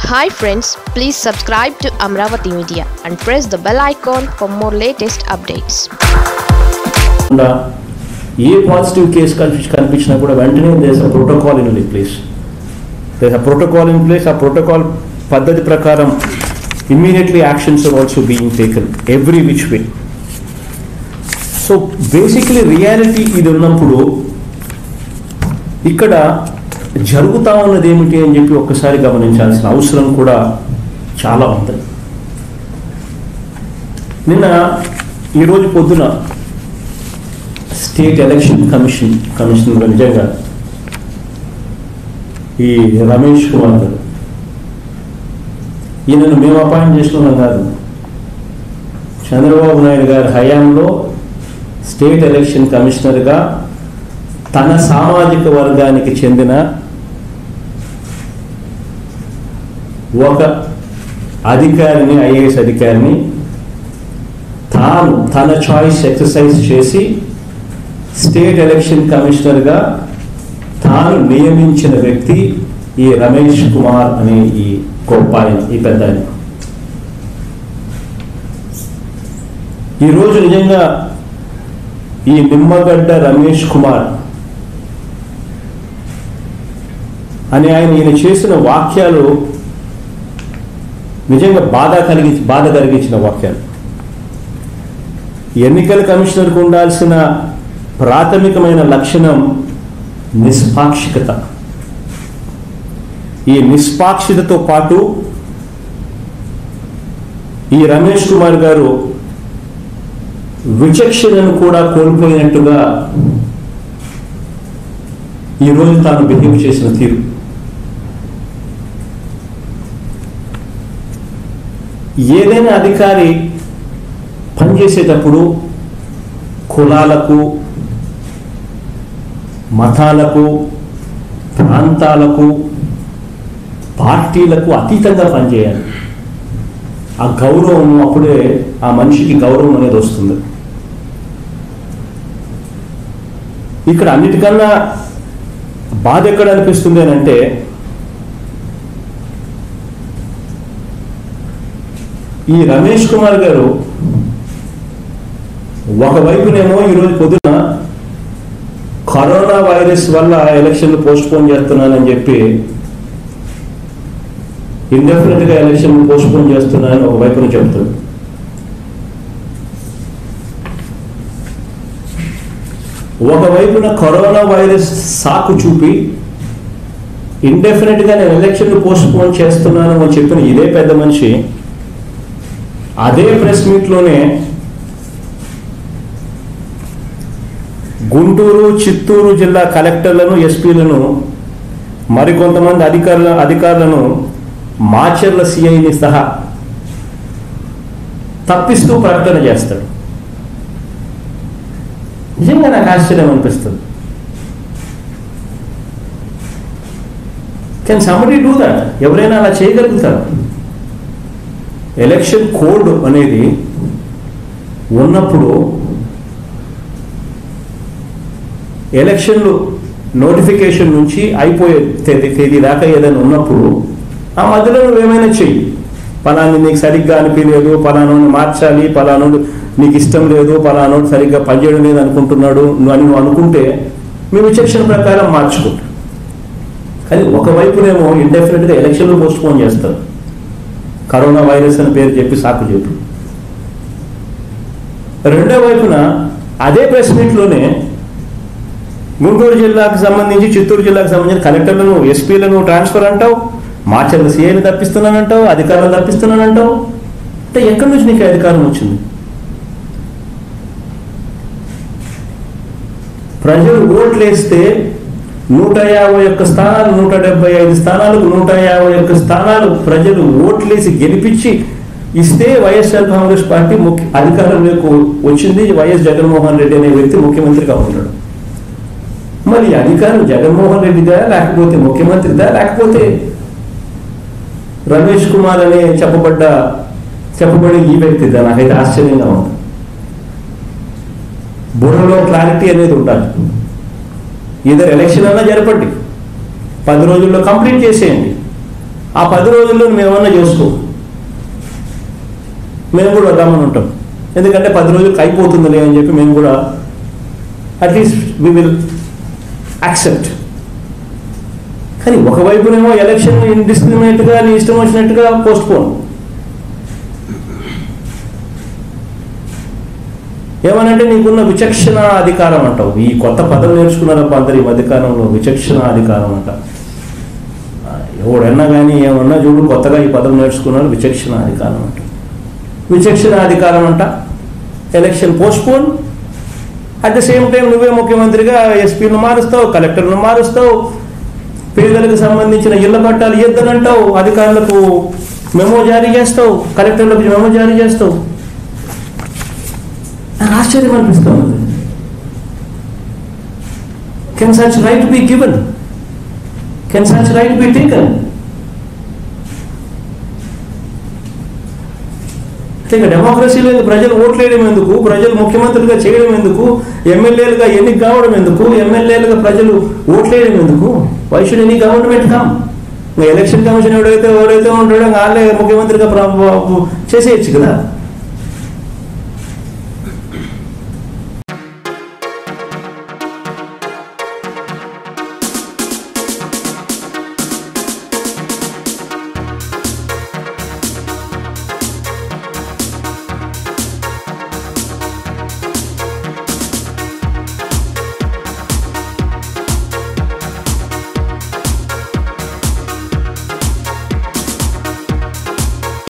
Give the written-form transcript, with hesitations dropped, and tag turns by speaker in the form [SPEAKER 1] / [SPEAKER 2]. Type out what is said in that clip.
[SPEAKER 1] Hi friends, please subscribe to Amravati Media and press the bell icon for more latest updates.
[SPEAKER 2] ఏ positive case కనిపించినా కూడా వెంటనే there is a protocol in place. There is a protocol in place. ఆ protocol పద్ధతి ప్రకారం immediately actions are also being taken every which way. So basically reality ఇది ఉన్నప్పుడు ఇక్కడ జరుగుతూ ఉన్నది ఏమిటి అని చెప్పి ఒక్కసారి గమనించాల్సిన అవసరం కూడా చాలా ఉంది. ఈరోజు పొద్దున స్టేట్ ఎలక్షన్ కమిషనర్ నిజంగా ఈ రమేష్ కుమార్ గారు, ఈయనను మేము అపాయింట్ చేసుకున్నాం కాదు, చంద్రబాబు నాయుడు గారి హయాంలో స్టేట్ ఎలక్షన్ కమిషనర్గా తన సామాజిక వర్గానికి చెందిన ఒక అధికారిని, ఐఏఎస్ అధికారిని తన చాయిస్ ఎక్సర్సైజ్ చేసి స్టేట్ ఎలక్షన్ కమిషనర్గా తాను నియమించిన వ్యక్తి ఈ రమేష్ కుమార్ అనే ఈ గొప్ప ఆయన, ఈ పెద్ద ఆయన. ఈరోజు నిజంగా ఈ నిమ్మగడ్డ రమేష్ కుమార్ అని ఈయన చేసిన వాక్యాలు నిజంగా బాధ కలిగించిన వాక్యాలు. ఎన్నికల కమిషనర్కు ఉండాల్సిన ప్రాథమికమైన లక్షణం నిష్పాక్షికత. ఈ నిష్పాక్షితతో పాటు ఈ రమేష్ కుమార్ గారు విచక్షణను కూడా కోల్పోయినట్టుగా ఈరోజు తాను బిహేవ్ చేసిన తీరు. ఏదైనా అధికారి పనిచేసేటప్పుడు కులాలకు, మతాలకు, ప్రాంతాలకు, పార్టీలకు అతీతంగా పనిచేయాలి. ఆ గౌరవం, అప్పుడే ఆ మనిషికి గౌరవం అనేది వస్తుంది. ఇక్కడ అన్నిటికన్నా బాధ ఎక్కడ అనిపిస్తుంది అని అంటే, ఈ రమేష్ కుమార్ గారు ఒకవైపునేమో ఈరోజు పొద్దున కరోనా వైరస్ వల్ల ఎలక్షన్లు పోస్ట్ పోన్ చేస్తున్నానని చెప్పి, ఇండెఫినెట్గా ఎలక్షన్లు పోస్ట్ పోన్ చేస్తున్నానని ఒకవైపున చెప్తాడు. ఒకవైపున కరోనా వైరస్ సాకు చూపి ఇండెఫినెట్గా నేను ఎలక్షన్లు పోస్ట్ పోన్ చేస్తున్నాను అని చెప్పిన ఇదే పెద్ద మనిషి అదే ప్రెస్ మీట్లోనే గుంటూరు, చిత్తూరు జిల్లా కలెక్టర్లను, ఎస్పీలను, మరికొంతమంది అధికారులను, మాచర్ల సిఐని సహా తప్పిస్తూ ప్రకటన చేస్తాడు. నిజంగా నాకు ఆశ్చర్యం అనిపిస్తుంది. Can somebody do that? ఎవరైనా అలా చేయగలుగుతారు? ఎలక్షన్ కోడ్ అనేది ఉన్నప్పుడు, ఎలక్షన్లు నోటిఫికేషన్ నుంచి అయిపోయే తేదీ దాకా ఏదైనా ఉన్నప్పుడు ఆ మధ్యలో నువ్వు ఏమైనా చెయ్యి. పలాని నీకు సరిగ్గా అనిపించలేదు, పలానోని మార్చాలి, పలానోడు నీకు ఇష్టం లేదు, పలానోడు సరిగ్గా పనిచేయడం లేదు అనుకుంటున్నాడు నువ్వు అనుకుంటే మీ విచక్షణ ప్రకారం మార్చుకుంటా. కానీ ఒకవైపునేమో ఇండెఫినెట్గా ఎలక్షన్లు పోస్ట్ పోన్ చేస్తారు, కరోనా వైరస్ అని పేరు చెప్పి, సాకు చెప్పి. రెండో వైపున అదే ప్రెస్ మీట్లోనే గుంటూరు జిల్లాకు సంబంధించి, చిత్తూరు జిల్లాకు సంబంధించిన కలెక్టర్లను, ఎస్పీలను ట్రాన్స్ఫర్ అంటావు, మాచర్ల సీఐని తప్పిస్తున్నానంటావు, అధికారులను తప్పిస్తున్నానంటావు. అంటే ఎక్కడి నుంచి నీకు అధికారం వచ్చింది? ప్రజలు ఓట్లేస్తే 151 స్థానాలు, 175 స్థానాలకు 151 స్థానాలు ప్రజలు ఓట్లేసి గెలిపించి ఇస్తే వైఎస్ఆర్ కాంగ్రెస్ పార్టీ అధికారంలోకి వచ్చింది. వైఎస్ జగన్మోహన్ రెడ్డి అనే వ్యక్తి ముఖ్యమంత్రిగా ఉన్నాడు. మరి అధికారం జగన్మోహన్ రెడ్డిదా, లేకపోతే ముఖ్యమంత్రిదా, లేకపోతే రమేష్ కుమార్ అనే చెప్పబడే ఈ వ్యక్తిదా? నాకైతే ఆశ్చర్యంగా ఉంది. బుర్రలో క్లారిటీ అనేది ఉండాలి. ఇద్దరు ఎలక్షన్ అన్నా జరపండి, 10 రోజుల్లో కంప్లీట్ చేసేయండి. ఆ 10 రోజుల్లో మేమన్నా చేసుకో, మేము కూడా వద్దామని ఉంటాం. ఎందుకంటే 10 రోజులకు అయిపోతుందిలే అని చెప్పి మేము కూడా అట్లీస్ట్ వి విల్ యాక్సెప్ట్. కానీ ఒకవైపునేమో ఎలక్షన్ ఇండిస్క్రిమినేట్గా నీ ఇష్టం వచ్చినట్టుగా పోస్ట్పోన్, ఏమనంటే నీకున్న విచక్షణ అధికారం అంటావు. ఈ కొత్త పదం నేర్చుకున్నారప్ప అందరు ఈ మధ్యకాలంలో, విచక్షణ అధికారం అంట. ఎవడన్నా కానీ ఏమన్నా చూడు కొత్తగా ఈ పదం నేర్చుకున్నారు, విచక్షణ అధికారం అంట. విచక్షణ అధికారం అంట, election postpone. At the same time నువ్వే ముఖ్యమంత్రిగా ఎస్పీను మారుస్తావు, కలెక్టర్ను మారుస్తావు, పేదలకు సంబంధించిన ఇళ్ల పట్టాలు ఇద్దనంటావు, అధికారులకు మెమో జారీ చేస్తావు, కలెక్టర్లకు మెమో జారీ చేస్తావు. నాకు ఆశ్చర్యం అనిపిస్తుంది. Can such right be given? Can such right be taken? ఇక డెమోక్రసీ లేదు. ప్రజలు ఓట్లేయడం ఎందుకు, ప్రజలు ముఖ్యమంత్రిగా చేయడం ఎందుకు, ఎమ్మెల్యేలుగా ఎన్నిక కావడం ఎందుకు, ఎమ్మెల్యేలుగా ప్రజలు ఓట్లేయడం ఎందుకు? Why should any government come? Election commission ఎవరైతే ఉంటాడో వాళ్ళే ముఖ్యమంత్రిగా చేసేయచ్చు కదా.